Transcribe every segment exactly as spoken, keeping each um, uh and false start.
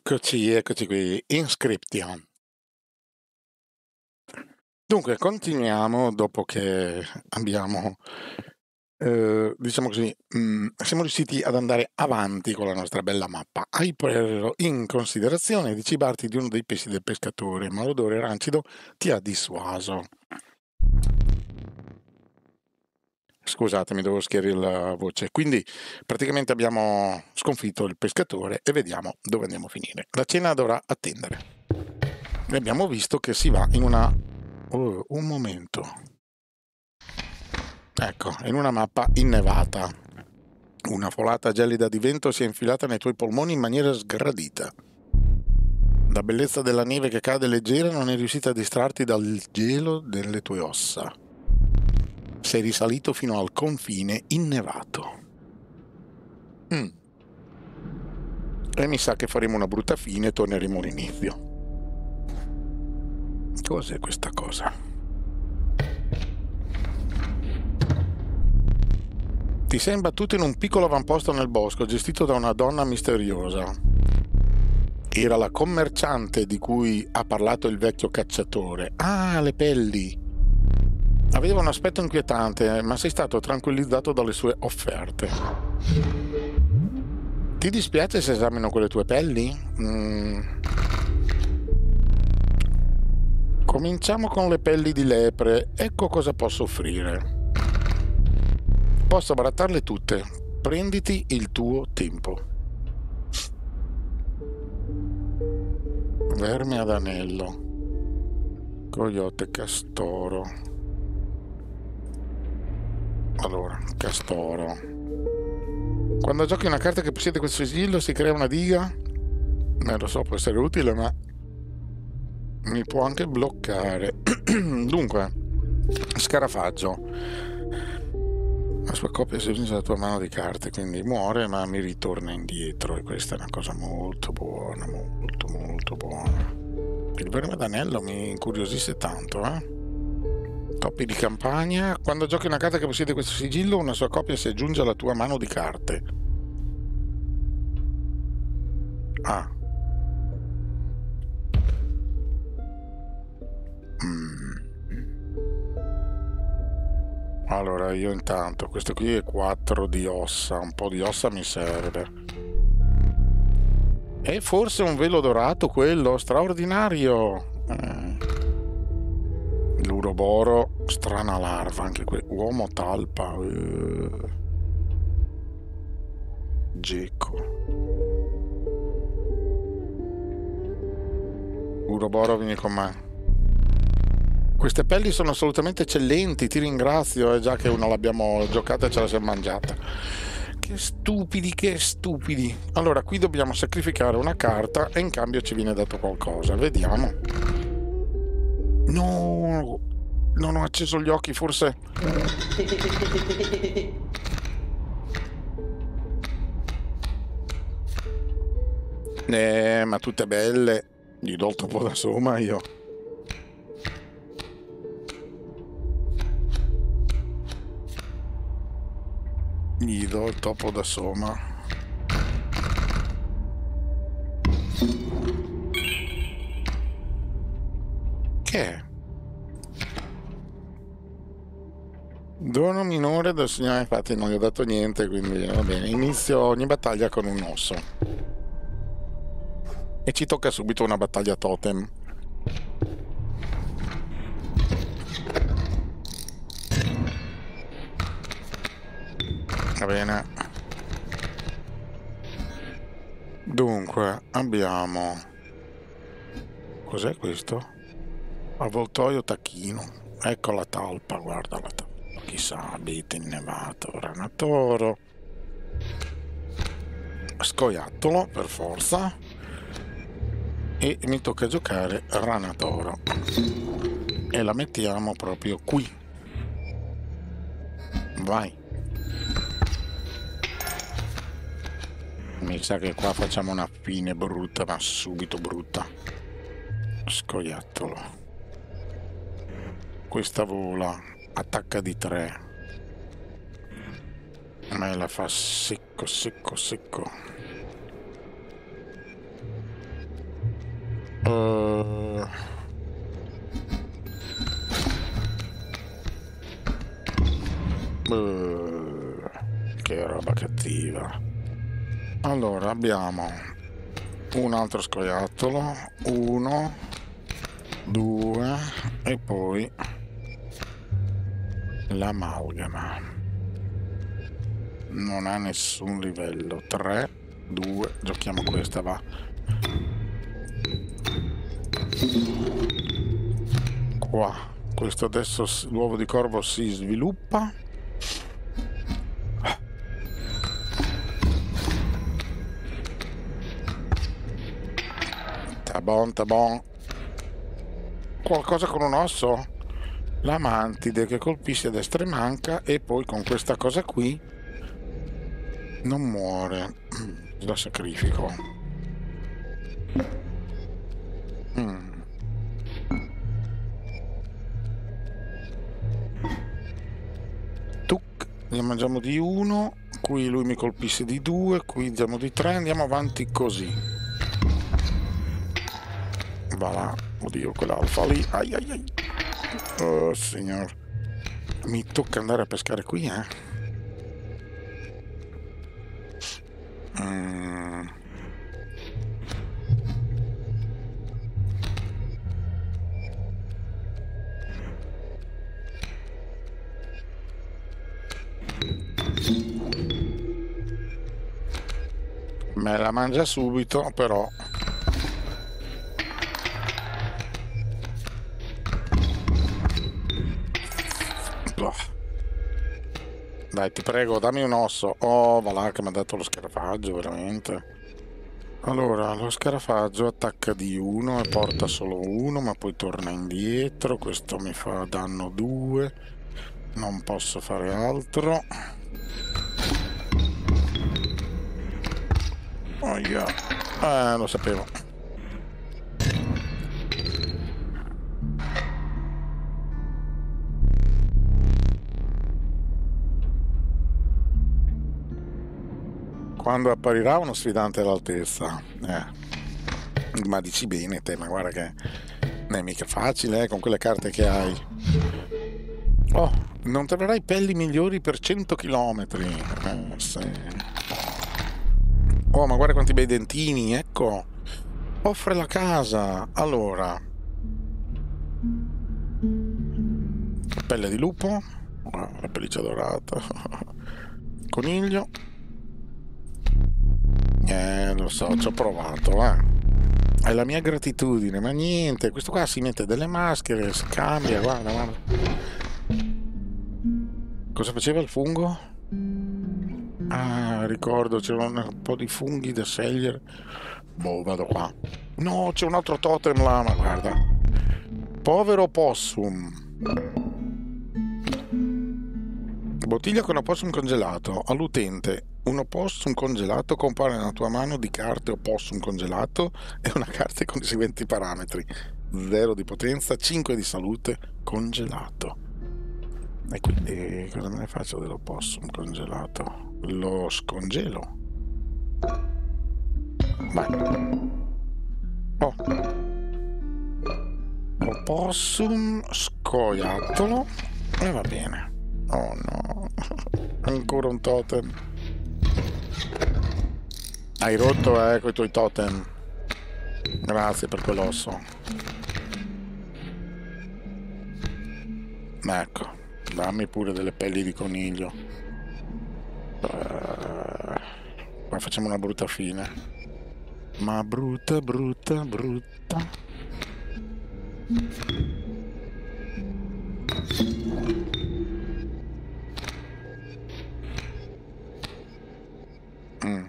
Eccoci, eccoci qui, Inscription. Dunque, continuiamo dopo che abbiamo, eh, diciamo così, mh, siamo riusciti ad andare avanti con la nostra bella mappa. Hai preso in considerazione di cibarti di uno dei pesci del pescatore, ma l'odore rancido ti ha dissuaso. Scusatemi, devo schiarire la voce. Quindi praticamente abbiamo sconfitto il pescatore e vediamo dove andiamo a finire. La cena dovrà attendere. E abbiamo visto che si va in una... Oh, un momento. Ecco, in una mappa innevata. Una folata gelida di vento si è infilata nei tuoi polmoni in maniera sgradita. La bellezza della neve che cade leggera non è riuscita a distrarti dal gelo delle tue ossa. Sei risalito fino al confine innevato. Mm. E mi sa che faremo una brutta fine e torneremo all'inizio. Cos'è questa cosa? Ti sei imbattuto in un piccolo avamposto nel bosco gestito da una donna misteriosa. Era la commerciante di cui ha parlato il vecchio cacciatore. Ah, le pelli! Aveva un aspetto inquietante, ma sei stato tranquillizzato dalle sue offerte. Ti dispiace se esamino quelle tue pelli? Mm. Cominciamo con le pelli di lepre. Ecco cosa posso offrire. Posso barattarle tutte. Prenditi il tuo tempo. Verme ad anello. Coyote castoro. Allora, castoro. Quando giochi una carta che possiede questo sigillo si crea una diga? Eh, lo so, può essere utile, ma mi può anche bloccare. Dunque, scarafaggio. La sua coppia si usa la tua mano di carte, quindi muore ma mi ritorna indietro, e questa è una cosa molto buona, molto molto buona. Il verme d'anello mi incuriosisce tanto, eh? Topi di campagna. Quando giochi una carta che possiede questo sigillo, una sua copia si aggiunge alla tua mano di carte. Ah. Mm. Allora, io intanto, questo qui è quattro di ossa, un po' di ossa mi serve. È forse un velo dorato quello, straordinario. Eh. L'uroboro, strana larva, anche qui. Uomo talpa. Uh. Geco. Uroboro, vieni con me. Queste pelli sono assolutamente eccellenti, ti ringrazio, è già che una l'abbiamo giocata e ce la siamo mangiata. Che stupidi, che stupidi. Allora, qui dobbiamo sacrificare una carta e in cambio ci viene dato qualcosa. Vediamo. No, non ho acceso gli occhi, forse... Eh, ma tutte belle. Gli do il topo da somma io. Gli do il topo da somma. Che è? Dono minore del signore, infatti non gli ho dato niente, quindi va bene. Inizio ogni battaglia con un osso. E ci tocca subito una battaglia totem. Va bene. Dunque, abbiamo... Cos'è questo? Avvoltoio tacchino. Ecco la talpa, guarda la talpa. Chissà, abete innevato. Ranatoro. Scoiattolo, per forza. E mi tocca giocare Ranatoro. E la mettiamo proprio qui. Vai. Mi sa che qua facciamo una fine brutta, ma subito brutta. Scoiattolo. Questa vola, attacca di tre. Me la fa secco, secco, secco. Uh... Uh... Che roba cattiva. Allora abbiamo un altro scoiattolo, uno, due e poi l'amalgama. Non ha nessun livello. tre, due, giochiamo questa, va. Qua, questo adesso l'uovo di corvo si sviluppa. Tabon, tabon. Qualcosa con un osso? La mantide che colpisce a destra e manca, e poi con questa cosa qui non muore. La sacrifico. Mm. Tuc, ne mangiamo di uno, qui lui mi colpisce di due, qui andiamo di tre, andiamo avanti così. Va là, oddio, quell'alfa lì, ai ai ai. Oh signor, mi tocca andare a pescare qui, eh? Mm. Me la mangia subito, però. Dai, ti prego, dammi un osso. Oh, va là che mi ha dato lo scarafaggio, veramente. Allora, lo scarafaggio attacca di uno e porta solo uno, ma poi torna indietro. Questo mi fa danno due. Non posso fare altro. Oh, yeah. Eh, lo sapevo. Quando apparirà uno sfidante all'altezza, eh. Ma dici bene te, ma guarda che non è mica facile, eh, con quelle carte che hai. Oh, non troverai pelli migliori per cento chilometri. Eh, sì. Oh, ma guarda quanti bei dentini, ecco. Offre la casa. Allora. Pelle di lupo. Oh, la pelliccia dorata. Coniglio. Eh, lo so, ci ho provato, eh. È la mia gratitudine, ma niente, questo qua si mette delle maschere, si cambia, guarda, guarda. Cosa faceva il fungo? Ah, ricordo, c'erano un po' di funghi da scegliere. Boh, vado qua. No, c'è un altro totem là, ma guarda. Povero possum. Bottiglia con opossum congelato. All'utente, un opossum congelato compare nella tua mano di carte opossum congelato e una carta con i seguenti parametri: zero di potenza, cinque di salute, congelato. E quindi cosa me ne faccio dell'opossum congelato? Lo scongelo. Vai. Oh. Opossum scoiattolo. E va bene. Oh no, ancora un totem. Hai rotto, eh, con i tuoi totem. Grazie per quell'osso. Ecco, dammi pure delle pelli di coniglio. Uh, poi facciamo una brutta fine. Ma brutta, brutta, brutta. Mm.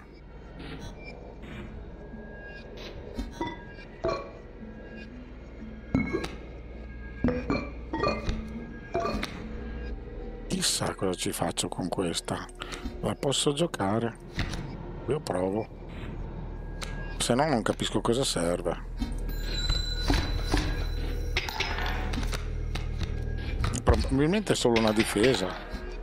Chissà cosa ci faccio con questa. La posso giocare? Io provo. Se no non capisco cosa serve. Probabilmente è solo una difesa.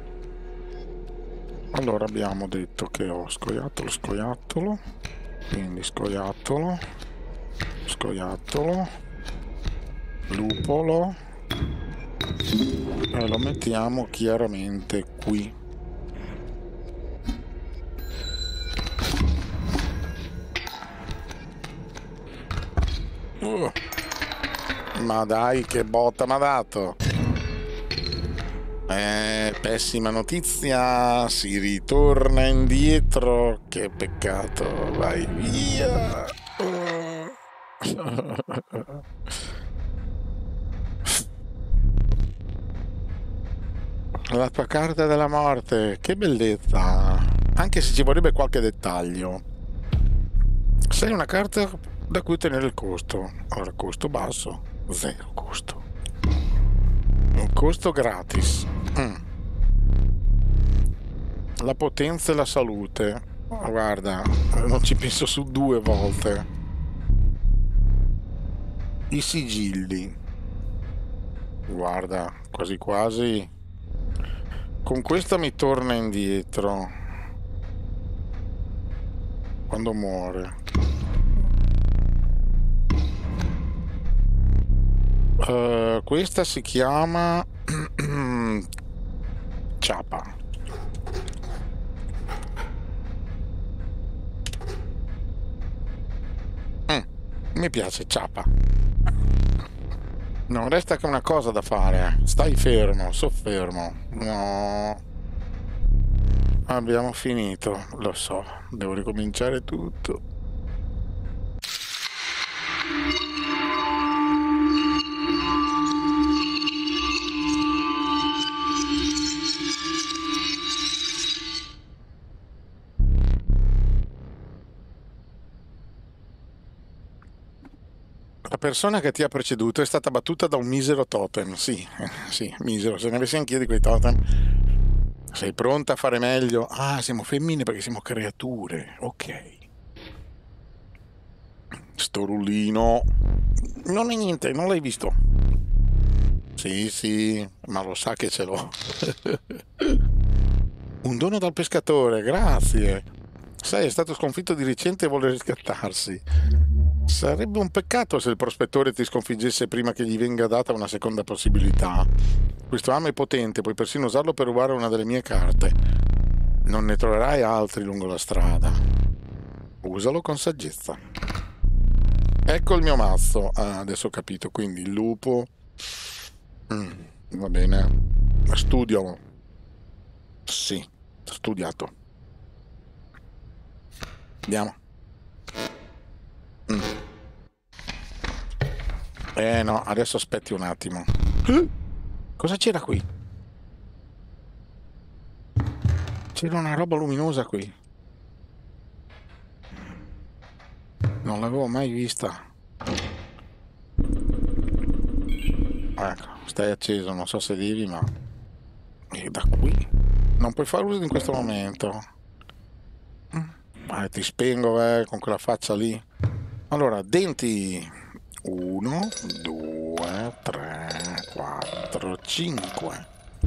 Allora abbiamo detto che ho scoiattolo, scoiattolo, quindi scoiattolo, Scoiattolo, lupolo, e lo mettiamo chiaramente qui. Uh, ma dai, che botta m'ha dato! Eh, pessima notizia, si ritorna indietro, che peccato, vai via! La tua carta della morte, che bellezza! Anche se ci vorrebbe qualche dettaglio. Sei una carta da cui ottenere il costo. Allora, costo basso, zero costo. Un costo gratis. Mm. La potenza e la salute. Oh, guarda, non ci penso su due volte. I sigilli. Guarda, quasi quasi. Con questa mi torna indietro. Quando muore. Uh, questa si chiama Ciapa. Mm, mi piace Ciapa. Non resta che una cosa da fare. Stai fermo, soffermo. No. Abbiamo finito, lo so. Devo ricominciare tutto. La persona che ti ha preceduto è stata battuta da un misero totem. Sì, eh, sì, misero. Se ne avessi anch'io di quei totem. Sei pronta a fare meglio? Ah, siamo femmine perché siamo creature. Ok. Sto rullino. Non è niente, non l'hai visto. Sì, sì, ma lo sa che ce l'ho. Un dono dal pescatore, grazie. Sai, è stato sconfitto di recente e vuole riscattarsi. Sarebbe un peccato se il prospettore ti sconfiggesse prima che gli venga data una seconda possibilità. Questo amo è potente, puoi persino usarlo per rubare una delle mie carte. Non ne troverai altri lungo la strada. Usalo con saggezza. Ecco il mio mazzo. Ah, adesso ho capito, quindi il lupo. Mm, va bene. Studialo. Sì, studiato. Andiamo. Mm. Eh no, adesso aspetti un attimo. Eh? Cosa c'era qui? C'era una roba luminosa qui. Non l'avevo mai vista. Ecco, stai acceso, non so se devi, ma... E da qui? Non puoi fare uso in questo momento. Eh, ti spengo, eh, con quella faccia lì. Allora, denti... uno, due, tre, quattro, cinque.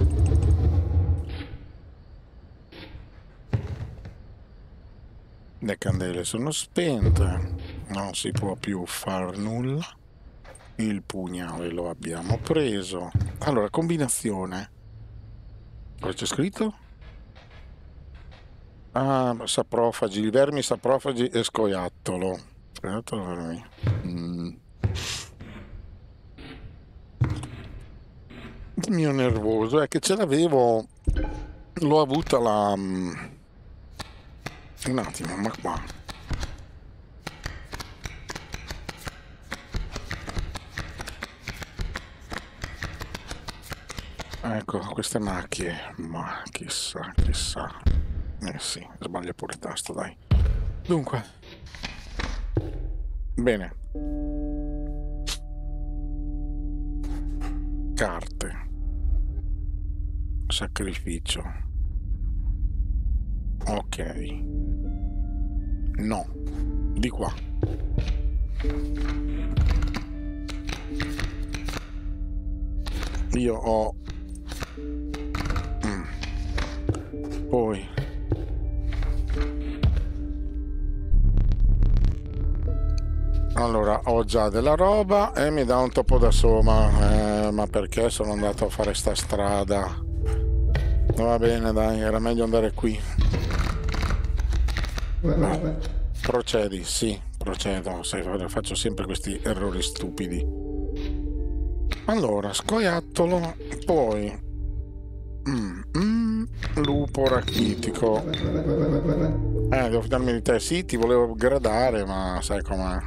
Le candele sono spente, non si può più far nulla. Il pugnale lo abbiamo preso. Allora, combinazione. Cosa c'è scritto? Ah, saprofagi, vermi, saprofagi e scoiattolo. Scoiattolo, vermi. Mm. Il mio nervoso è che ce l'avevo, l'ho avuta la... un attimo, ma qua. Ecco, queste macchie, ma chissà, chissà. Eh sì, sbaglia pure il tasto, dai. Dunque. Bene. Carte. Sacrificio. Ok. No. Di qua. Io ho... Mm. Poi... Allora, ho già della roba e mi dà un topo da soma. Eh, ma perché sono andato a fare sta strada? Va bene, dai, era meglio andare qui. No. Procedi, sì, procedo. Faccio sempre questi errori stupidi. Allora, scoiattolo, poi mm, mm, lupo rachitico. Eh, devo fidarmi di te. Sì, ti volevo gradare, ma sai com'è.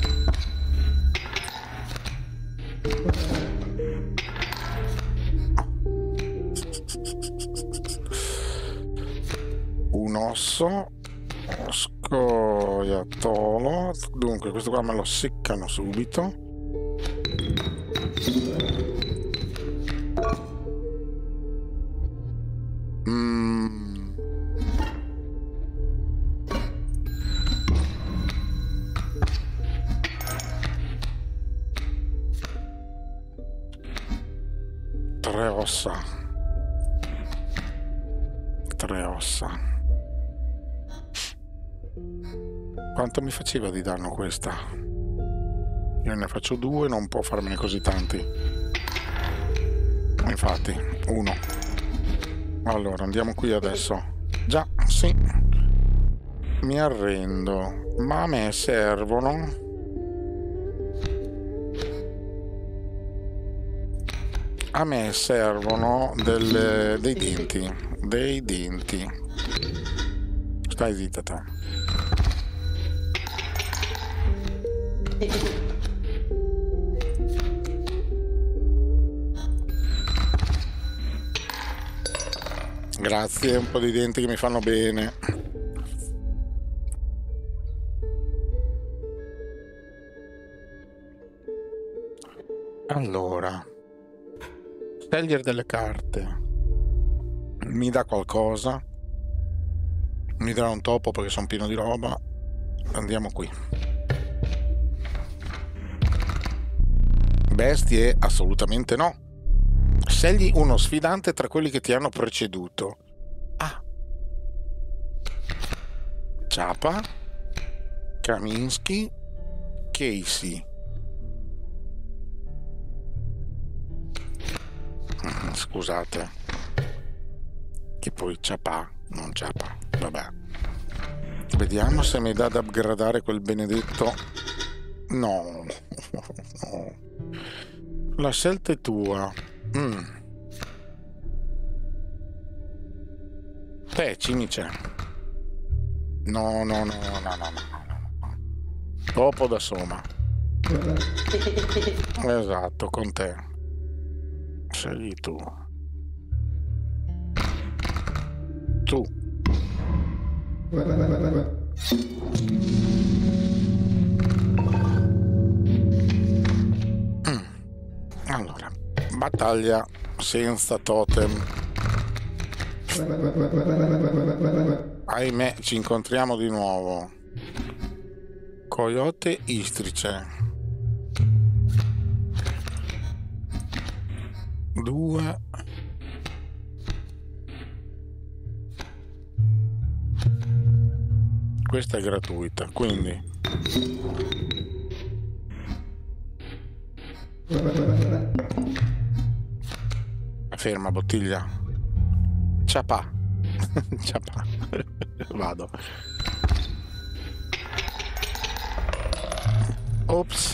Un osso, scoiattolo. Dunque, questo qua me lo seccano subito. Mm. Tre ossa. Tre ossa. Quanto mi faceva di danno questa? Io ne faccio due, non può farmene così tanti. Infatti, uno. Allora, andiamo qui adesso. Già, sì. Mi arrendo. Ma a me servono... A me servono delle, dei denti. Dei denti. Stai zitta te. Grazie, un po' di denti che mi fanno bene. Allora, scegliere delle carte mi dà qualcosa, mi darà un topo perché sono pieno di roba. Andiamo qui. Bestie? Assolutamente no. Scegli uno sfidante tra quelli che ti hanno preceduto. Ah. Ciapa, Kaminsky, Casey. Scusate. Che poi Ciapa, non Ciapa. Vabbè. Vediamo se mi dà da upgradare quel benedetto. No. No. La scelta è tua. Mm. Te, cimice. No, no, no, no, no, no, no. Topo da soma. Esatto, con te. Scegli tu. Tu. Mm. Allora, battaglia senza totem. Ahimè, ci incontriamo di nuovo. Coyote Istrice. Due. Questa è gratuita, quindi ferma bottiglia. Ciapa. Ciapa. Vado. Ops.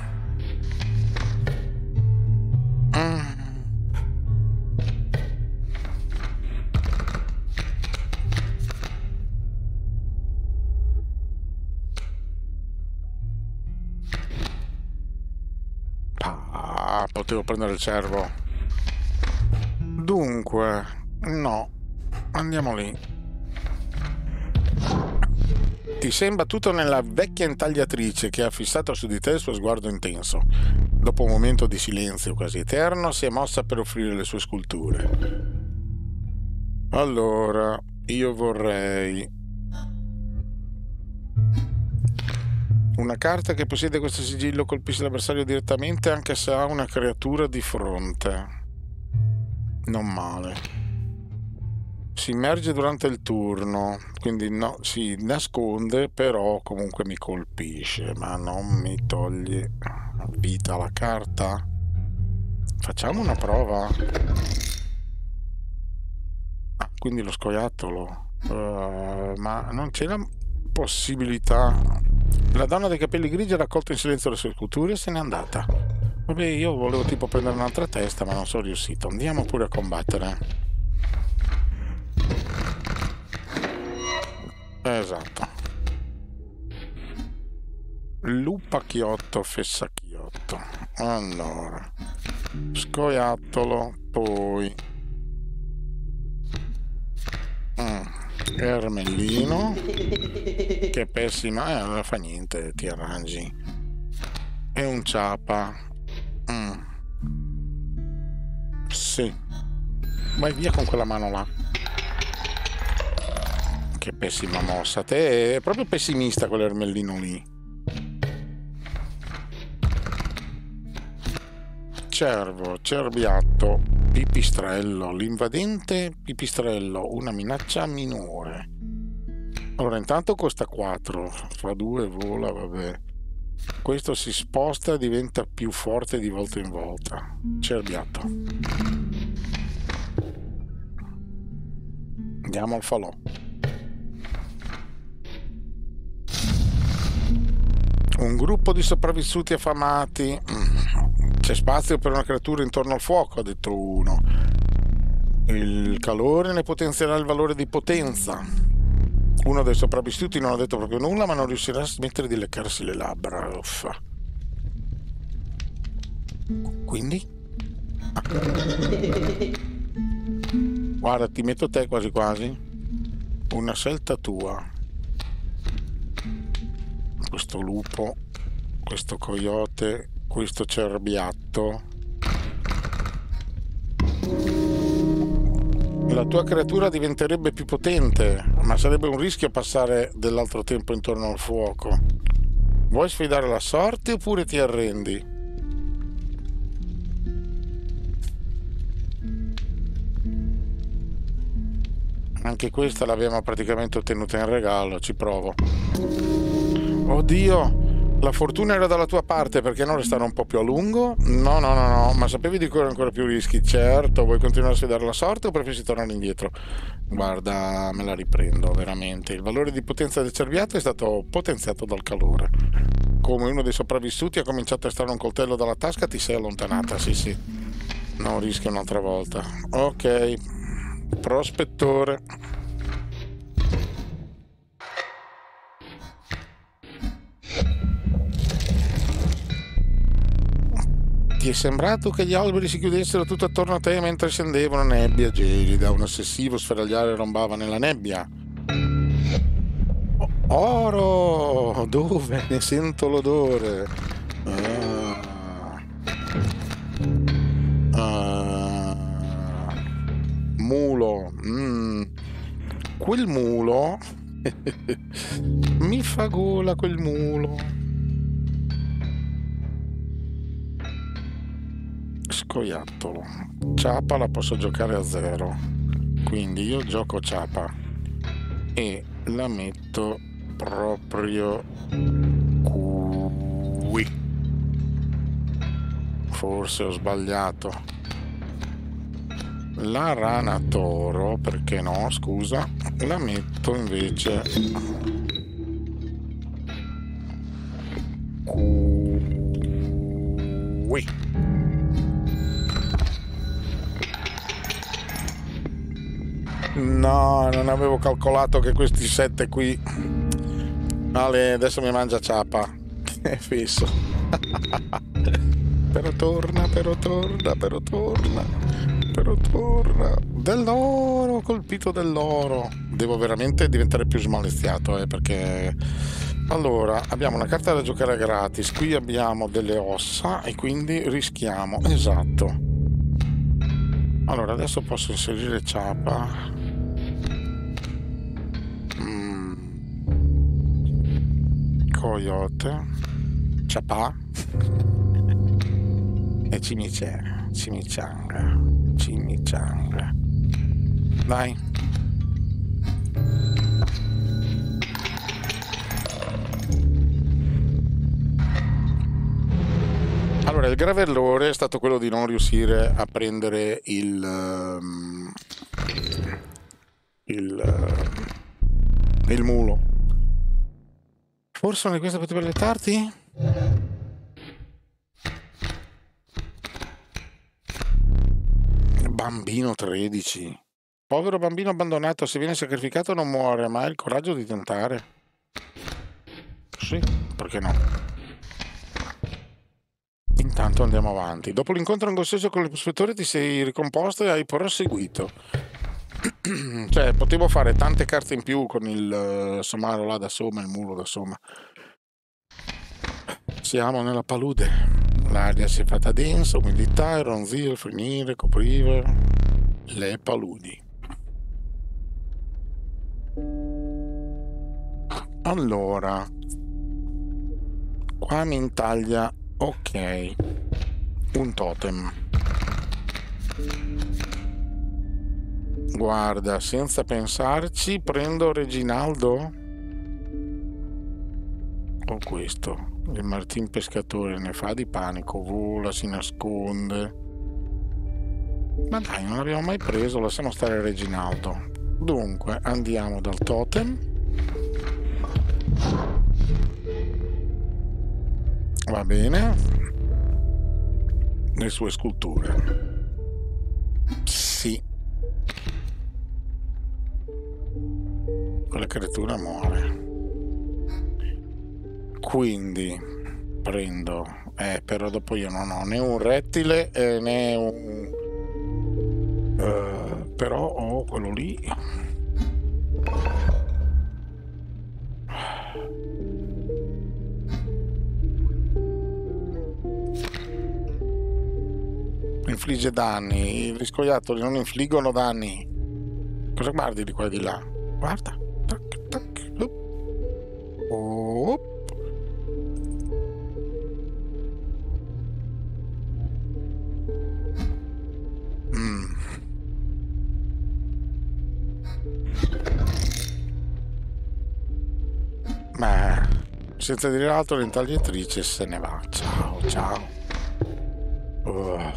Mm. Ah, potevo prendere il cervo. Dunque, no. Andiamo lì. Ti sei imbattuto nella vecchia intagliatrice che ha fissato su di te il suo sguardo intenso. Dopo un momento di silenzio quasi eterno, si è mossa per offrire le sue sculture. Allora, io vorrei una carta che possiede questo sigillo, colpisce l'avversario direttamente anche se ha una creatura di fronte. Non male. si immerge durante il turno, quindi no, si nasconde, però comunque mi colpisce, ma non mi toglie vita la carta. Facciamo una prova. Ah, quindi lo scoiattolo. Uh, ma non c'è la possibilità. La donna dei capelli grigi ha raccolto in silenzio le sue culture e se n'è andata. Vabbè, io volevo tipo prendere un'altra testa, ma non sono riuscito. Andiamo pure a combattere. Esatto. Lupacchiotto, fessacchiotto. Allora, scoiattolo, poi mm. Ermellino, che è pessima, eh, non fa niente, ti arrangi. E un ciapa. Mm. Sì. Vai via con quella mano là. Che pessima mossa. Te è proprio pessimista quell'ermellino lì. Cervo, cerbiatto, pipistrello, l'invadente pipistrello, una minaccia minore. Allora intanto costa quattro, fa due, vola, vabbè. Questo si sposta e diventa più forte di volta in volta. Cerbiatto. Andiamo al falò. Un gruppo di sopravvissuti affamati. C'è spazio per una creatura intorno al fuoco, ha detto uno. Il calore ne potenzierà il valore di potenza. Uno dei sopravvissuti non ha detto proprio nulla, ma non riuscirà a smettere di leccarsi le labbra. Uffa. Quindi? Ah. Guarda, ti metto te quasi quasi. Una scelta tua. Questo lupo, questo coyote, questo cerbiatto. La tua creatura diventerebbe più potente, ma sarebbe un rischio passare dell'altro tempo intorno al fuoco. Vuoi sfidare la sorte oppure ti arrendi? Anche questa l'abbiamo praticamente ottenuta in regalo, ci provo. Oddio! La fortuna era dalla tua parte, perché non restare un po' più a lungo? No, no, no, no, ma sapevi di correre ancora più rischi? Certo, vuoi continuare a sfidare la sorte o preferisci tornare indietro? Guarda, me la riprendo, veramente. Il valore di potenza del cerbiatto è stato potenziato dal calore. Come uno dei sopravvissuti ha cominciato a estrarre un coltello dalla tasca, ti sei allontanata, sì, sì. Non rischi un'altra volta. Ok, prospettore. Ti è sembrato che gli alberi si chiudessero tutto attorno a te mentre scendeva una nebbia gelida, un ossessivo sferagliare rombava nella nebbia. Oro! Dove? Ne sento l'odore. Ah. Ah. Mulo. Mm. Quel mulo mi fa gola quel mulo. Scoiattolo. Ciapa la posso giocare a zero, quindi io gioco ciapa e la metto proprio qui. Forse ho sbagliato. La rana toro, perché no, scusa, la metto invece qui. No, non avevo calcolato che questi sette qui. Ale, adesso mi mangia ciapa. È fisso. Però torna, però torna, però torna, però torna. Dell'oro, ho colpito dell'oro. Devo veramente diventare più smaliziato, eh, perché... Allora, abbiamo una carta da giocare gratis. Qui abbiamo delle ossa e quindi rischiamo. Esatto. Allora, adesso posso inserire ciapa. Coyote, ciapà e cimicianga, cimicianga, cimicianga. Dai, il grave errore è stato quello di non riuscire a prendere il um, il, uh, il mulo. Forse una di queste potrebbe lettarti? Bambino tredici. Povero bambino abbandonato, se viene sacrificato non muore, ma ha il coraggio di tentare. Sì, perché no? Intanto andiamo avanti. Dopo l'incontro angoscioso con il prospettore ti sei ricomposto e hai proseguito. Cioè, potevo fare tante carte in più con il uh, somaro là da Soma, il mulo da Soma. Siamo nella palude. L'aria si è fatta densa, umidità, il ronzio, il finire, copriva le paludi. Allora, qua mi intaglia, ok, un totem. Guarda, senza pensarci, prendo Reginaldo o questo. Il Martin Pescatore ne fa di panico, vola, si nasconde. Ma dai, non l'abbiamo mai preso, lasciamo stare Reginaldo. Dunque, andiamo dal totem. Va bene. Le sue sculture. Sì. Quella creatura muore. Quindi prendo, eh, però dopo io non ho né un rettile eh, né un, uh, però ho quello lì. Infligge danni, gli scoiattoli non infliggono danni. Cosa guardi di qua e di là? Guarda. Tac, tac. Oh. Mm. Ma senza dire altro l'intagliatrice se ne va. Ciao, ciao. Uh.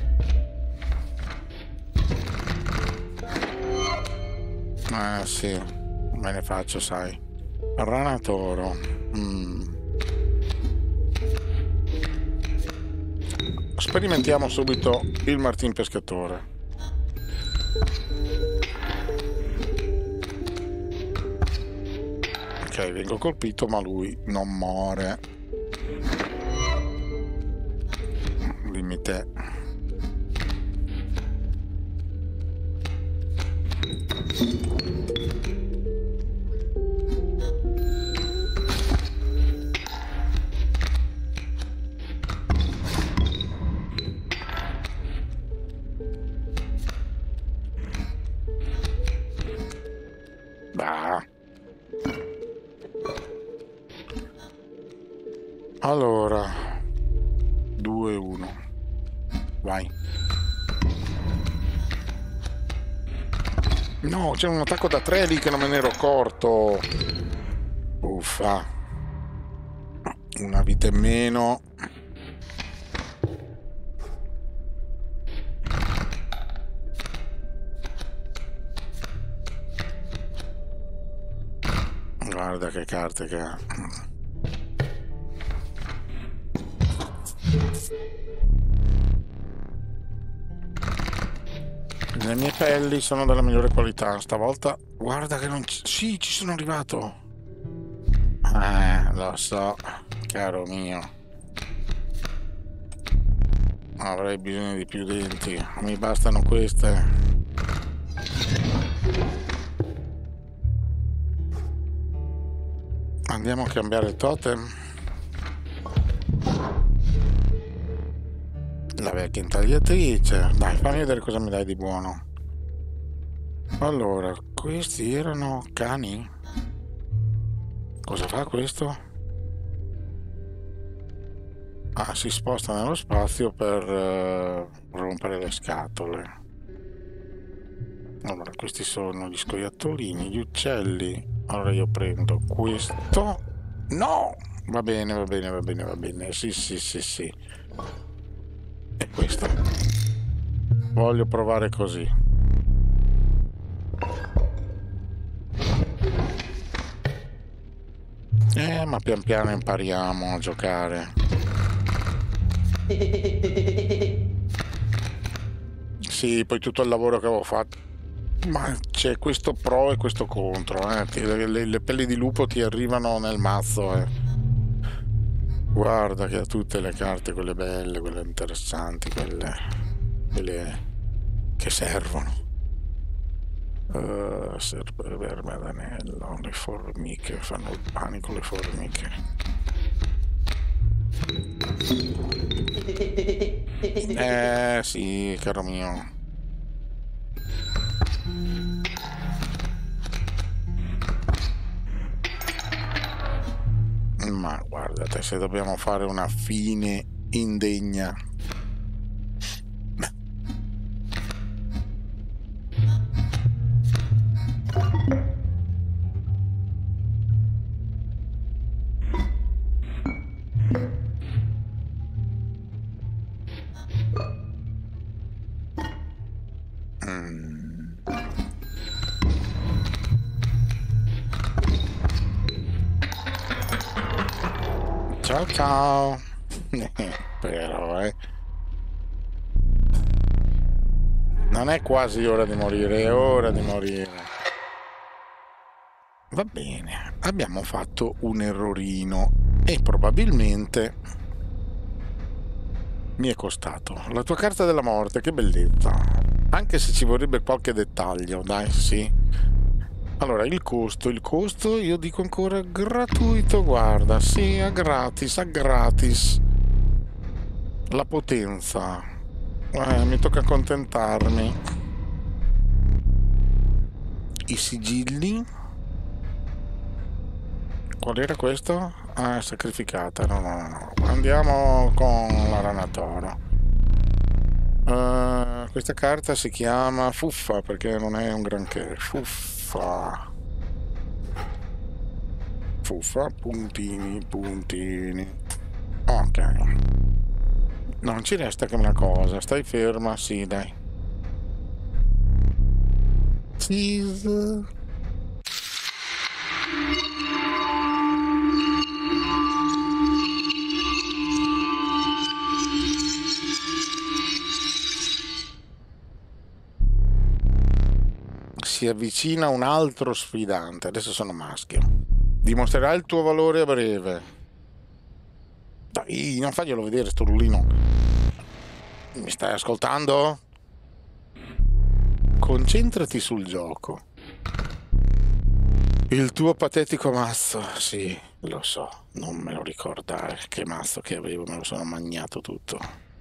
Ah sì, me ne faccio, sai. Rana toro. Mm. Sperimentiamo subito il Martin Pescatore. Ok, vengo colpito ma lui non muore. Limite. Bah. Allora, due uno. Vai. No, c'è un attacco da tre lì che non me ne ero accorto. Uffa. Una vita in meno. Guarda che carte che ha. Le mie pelli sono della migliore qualità. Stavolta guarda che non ci... Sì, ci sono arrivato. Eh, lo so, caro mio. Avrei bisogno di più denti. Mi bastano queste. Andiamo a cambiare il totem. La vecchia intagliatrice. Dai, fammi vedere cosa mi dai di buono. Allora, questi erano cani? Cosa fa questo? Ah, si sposta nello spazio per uh, rompere le scatole. Allora, questi sono gli scoiattolini, gli uccelli. Allora io prendo questo. No! Va bene, va bene, va bene, va bene. Sì, sì, sì, sì. E questo. Voglio provare così. Eh, ma pian piano impariamo a giocare. Sì, poi tutto il lavoro che avevo fatto. Ma c'è questo pro e questo contro, eh. le, le pelli di lupo ti arrivano nel mazzo, eh. Guarda che ha tutte le carte, quelle belle, quelle interessanti, quelle, quelle che servono. Uh, serpe, verme ad anello, le formiche, fanno il panico le formiche. Eh sì, caro mio. Ma guardate, se dobbiamo fare una fine indegna. Ciao ciao. Però eh non è quasi ora di morire, è ora di morire. Va bene, abbiamo fatto un errorino e probabilmente mi è costato. La tua carta della morte, che bellezza. Anche se ci vorrebbe qualche dettaglio, dai, sì. Allora, il costo, il costo, io dico ancora gratuito, guarda, sì, a gratis, a gratis. La potenza, eh, mi tocca accontentarmi. I sigilli. Qual era questo? Ah, è sacrificata, no, no, no, no. Andiamo con la rana toro. Uh, questa carta si chiama Fuffa perché non è un granché. Fuffa. Fuffa, puntini, puntini. Ok. Non ci resta che una cosa. Stai ferma, sì, dai. Cheese. Si avvicina un altro sfidante. Adesso sono maschio. Dimostrerai il tuo valore a breve. Dai, non faglielo vedere sto rullino. Mi stai ascoltando? Concentrati sul gioco. Il tuo patetico mazzo. Sì, lo so. Non me lo ricordare. Che mazzo che avevo, me lo sono magnato tutto.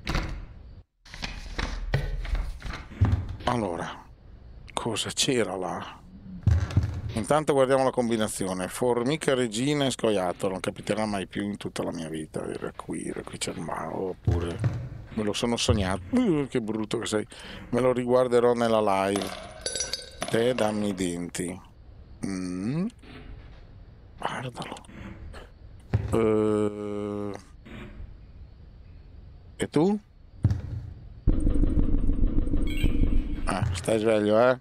Allora, cosa c'era là? Intanto guardiamo la combinazione. Formica, regina e scoiattolo. Non capiterà mai più in tutta la mia vita. Era qui, era qui c'è il mago. Oppure me lo sono sognato. Uh, che brutto che sei. Me lo riguarderò nella live. Te dammi i denti. Mm. Guardalo. Uh. E tu? Ah, stai sveglio, eh?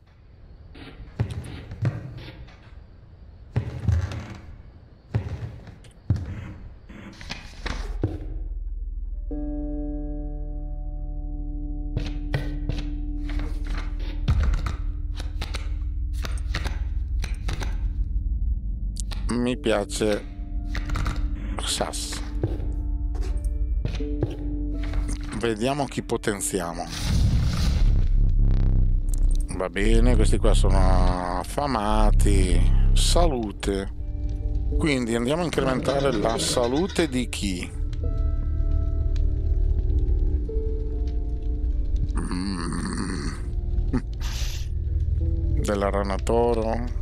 Mi piace Sass. Vediamo chi potenziamo. Va bene, questi qua sono affamati. Salute. Quindi andiamo a incrementare la salute di chi? Mm. Della rana toro.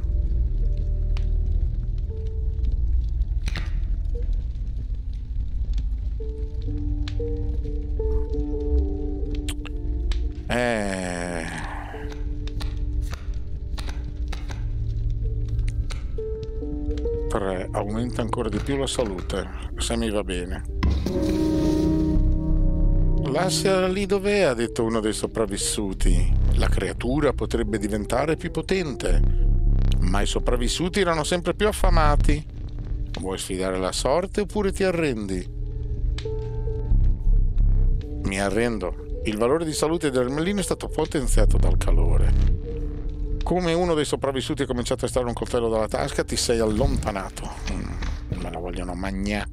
Eh. tre. Aumenta ancora di più la salute, se mi va bene. Lasciala lì dov'è, ha detto uno dei sopravvissuti. La creatura potrebbe diventare più potente, ma i sopravvissuti erano sempre più affamati. Vuoi sfidare la sorte oppure ti arrendi? Mi arrendo. Il valore di salute dell'ermellino è stato potenziato dal calore. Come uno dei sopravvissuti ha cominciato a estrarre un coltello dalla tasca, ti sei allontanato. Mm, me la vogliono magnà.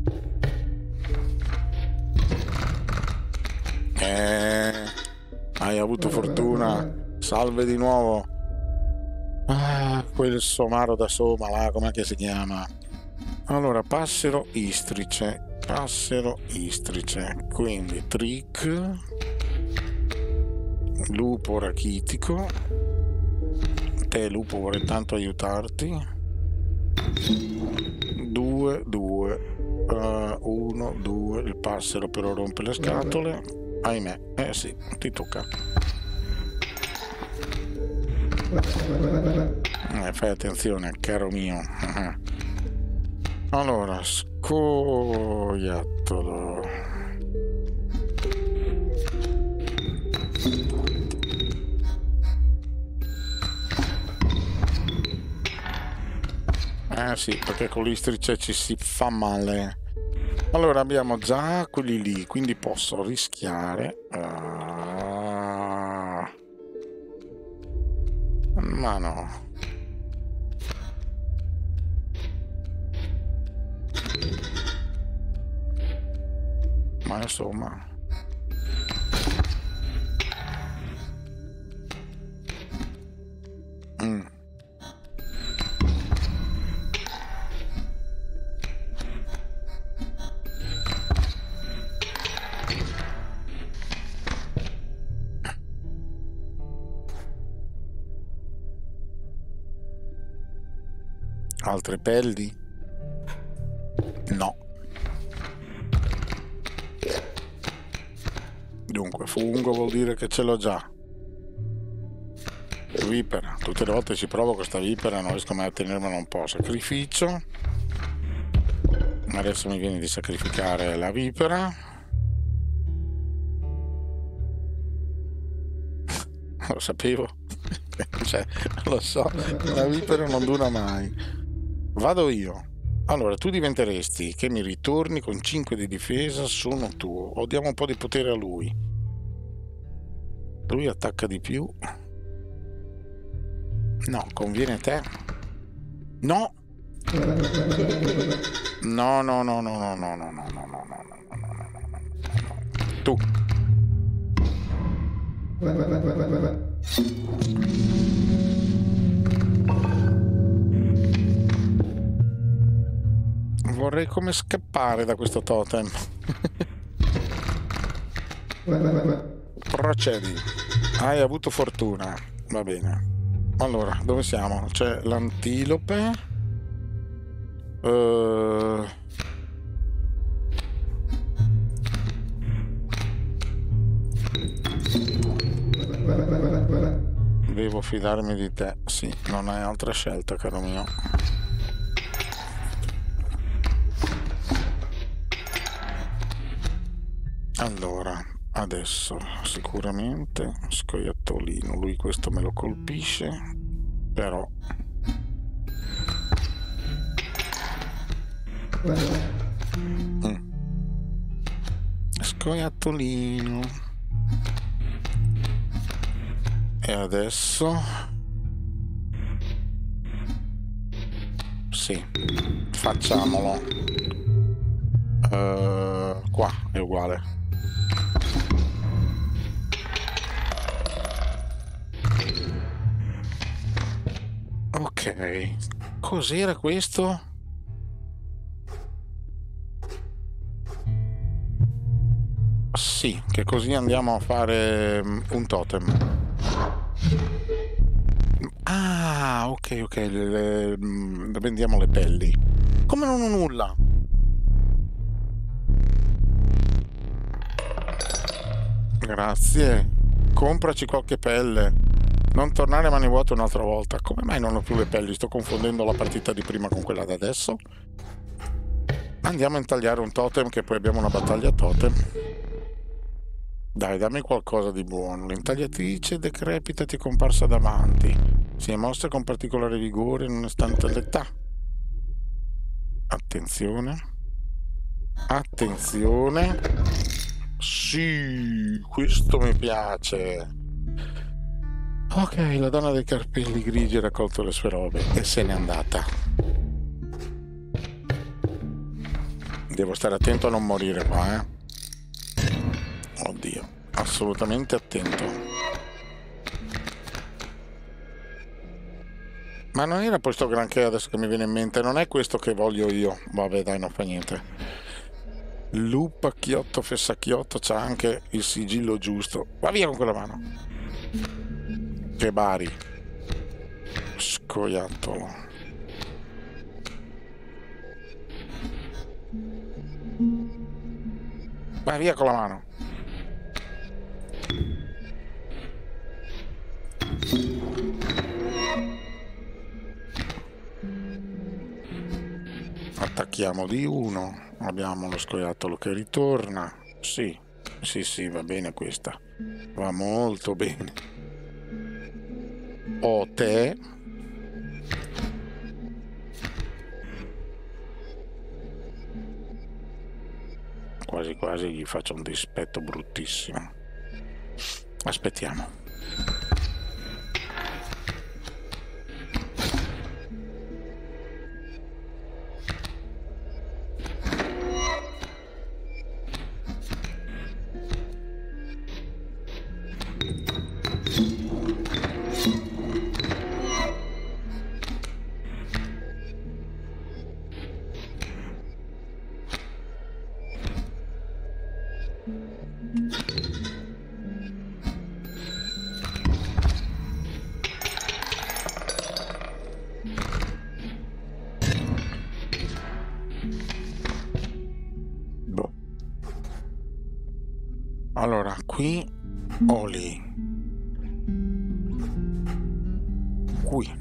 Eh, hai avuto fortuna. Salve di nuovo. Ah, quel somaro da Soma, là, com'è che si chiama? Allora, passero istrice. Passero istrice. Quindi, trick. Lupo rachitico. Te, lupo, vorrei tanto aiutarti. Due, due. Uh, uno, due. Il passero però rompe le scatole. Ahimè, eh sì, ti tocca. Eh, fai attenzione, caro mio. Allora, scoiattolo. Eh sì, perché con l'istrice ci si fa male. Allora abbiamo già quelli lì, quindi posso rischiare. Uh... Ma no. Ma insomma. Mm. Altre pelli? No. Dunque, fungo vuol dire che ce l'ho già. Vipera. Tutte le volte ci provo questa vipera, non riesco mai a tenermela un po'. Sacrificio. Adesso mi viene di sacrificare la vipera. Lo sapevo. Cioè, lo so, la vipera non dura mai. Vado io. Allora, tu diventeresti che mi ritorni con cinque di difesa, sono tuo. O diamo un po' di potere a lui. Lui attacca di più. No, conviene a te. No. No, no, no, no, no, no, no, no, no, no, no, no, no, no, no. Tu. Vorrei come scappare da questo totem. Procedi. Hai avuto fortuna. Va bene. Allora, dove siamo? C'è l'antilope. Uh... Devo fidarmi di te. Sì, non hai altra scelta, caro mio. Allora, adesso sicuramente scoiattolino, lui questo me lo colpisce, però mm. Scoiattolino. E adesso sì, facciamolo. Uh, qua è uguale. Ok, cos'era questo? Sì, che così andiamo a fare un totem. Ah, ok, ok, le, le, le vendiamo le pelli. Come non ho nulla? Grazie. Compraci qualche pelle. Non tornare a mani vuote un'altra volta. Come mai non ho più le pelli? Sto confondendo la partita di prima con quella da adesso. Andiamo a intagliare un totem, che poi abbiamo una battaglia totem. Dai, dammi qualcosa di buono. L'intagliatrice decrepita ti è comparsa davanti. Si è mossa con particolare vigore nonostante l'età. Attenzione. Attenzione. Sì, questo mi piace. Ok, la donna dei capelli grigi ha raccolto le sue robe e se n'è andata. Devo stare attento a non morire qua, eh. Oddio, assolutamente attento. Ma non era poi sto granché adesso che mi viene in mente, non è questo che voglio io. Vabbè dai, non fa niente. Lupa, chiotto, fessacchiotto, c'ha anche il sigillo giusto. Va via con quella mano. Che bari. Scoiattolo. Va via con la mano. Attacchiamo di uno. Abbiamo lo scoiattolo che ritorna. Sì, sì, sì, va bene questa. Va molto bene. Ho te. Quasi quasi gli faccio un dispetto bruttissimo. Aspettiamo. Allora, qui o lì? Qui.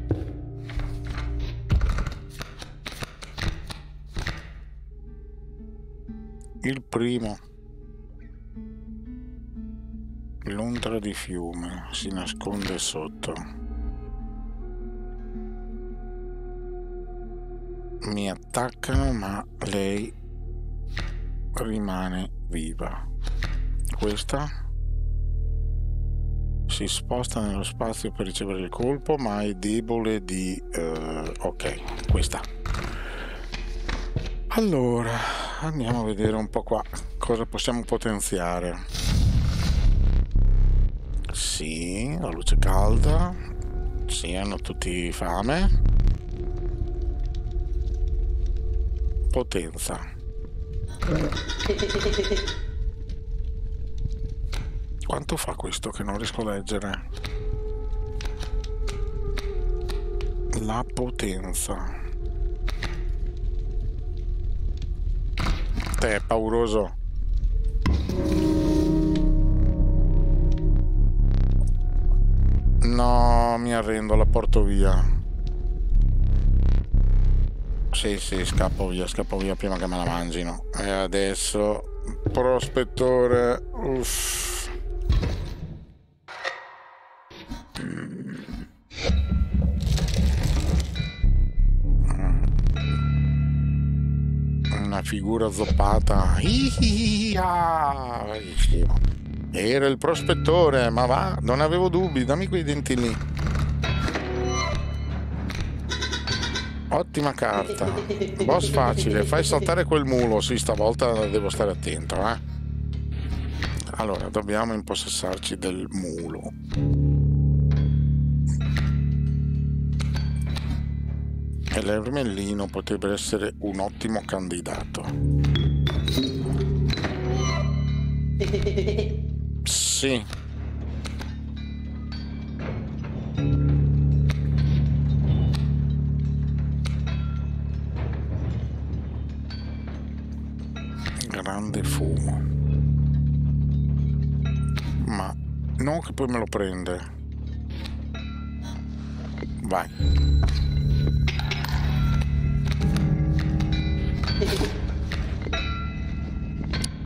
Il primo. L'ontra di fiume si nasconde sotto. Mi attaccano, ma lei rimane viva. Questa si sposta nello spazio per ricevere il colpo, ma è debole di... Uh, ok, questa. Allora, andiamo a vedere un po' qua cosa possiamo potenziare. Sì, la luce calda. Sì, hanno tutti fame. Potenza. Quanto fa questo che non riesco a leggere? La potenza. Te è pauroso. No, mi arrendo, la porto via. Sì, sì, scappo via, scappo via prima che me la mangino. E adesso, prospettore. Uff. Una figura zoppata. Era il prospettore, ma va, non avevo dubbi, dammi quei denti lì. Ottima carta. Boss facile, fai saltare quel mulo. Sì, stavolta devo stare attento, eh. Allora, dobbiamo impossessarci del mulo. E l'ermellino potrebbe essere un ottimo candidato. Sì. Grande fumo. Ma non che poi me lo prende. Vai.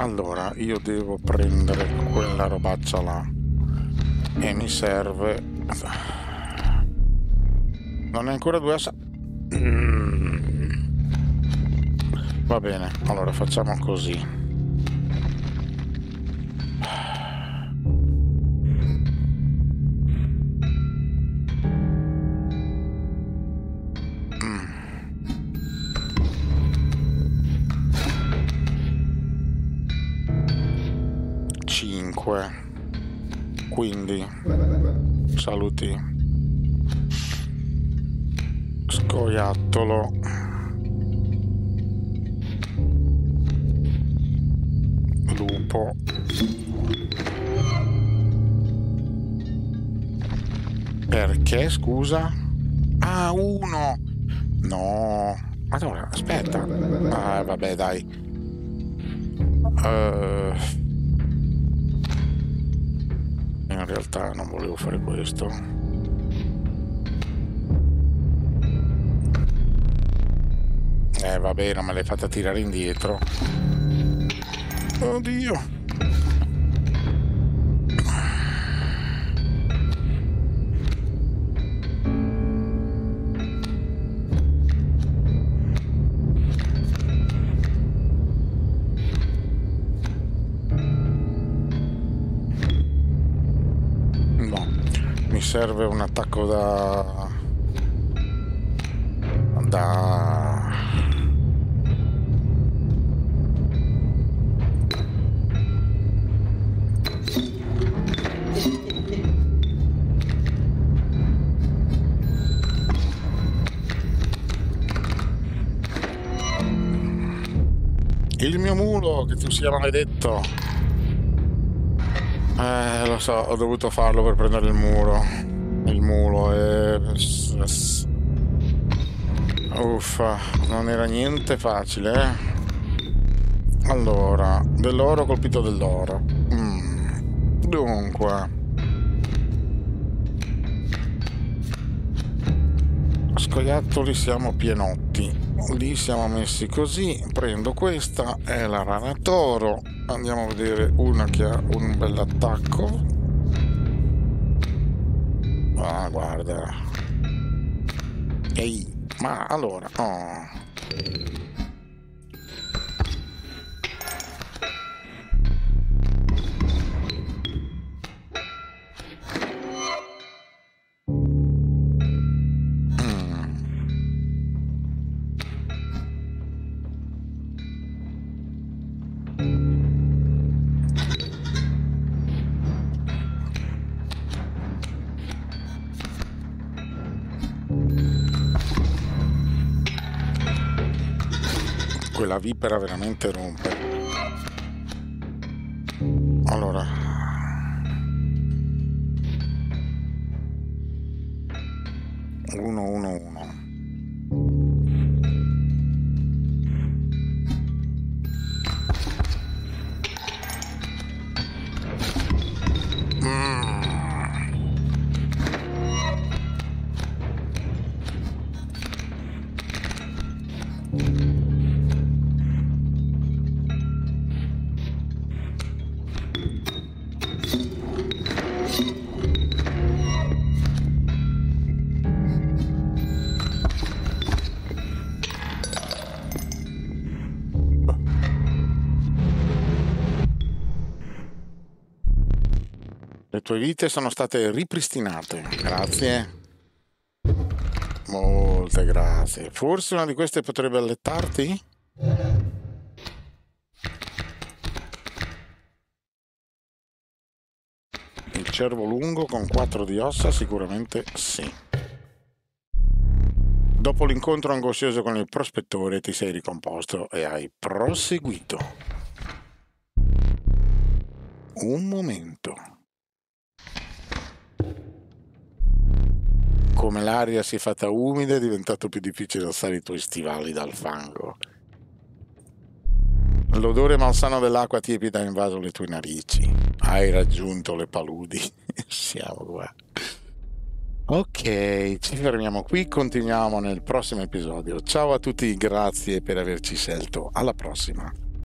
Allora, io devo prendere quella robaccia là e mi serve... Non è ancora due assa... Mm. Va bene, allora facciamo così. cinque. Quindi saluti. Scoiattolo. Lupo. Perché, scusa? Ah, uno. No. Allora, aspetta. Ah, vabbè, dai. Uh, in realtà non volevo fare questo. Eh, vabbè, non me l'hai fatta tirare indietro. Oddio. Serve un attacco da da il mio mulo, che tu sia maledetto. Eh, lo so, ho dovuto farlo per prendere il muro. Il mulo e... Uffa, non era niente facile, eh? Allora, dell'oro colpito dell'oro. Mm. Dunque... Scoiattoli siamo pienotti. Lì siamo messi così. Prendo questa, è la rana toro. Andiamo a vedere una che ha un bell'attacco. Ah, guarda. Ehi, ma allora, oh. Quella vipera veramente rompe. Allora, uno uno uno. Le tue vite sono state ripristinate, grazie. Molte grazie. Forse una di queste potrebbe allettarti? Il cervo lungo con quattro di ossa? Sicuramente sì. Dopo l'incontro angoscioso con il prospettore ti sei ricomposto e hai proseguito. Un momento. Come l'aria si è fatta umida è diventato più difficile alzare i tuoi stivali dal fango. L'odore malsano dell'acqua tiepida ha invaso le tue narici. Hai raggiunto le paludi. Siamo qua. Ok, ci fermiamo qui, continuiamo nel prossimo episodio. Ciao a tutti, grazie per averci scelto. Alla prossima.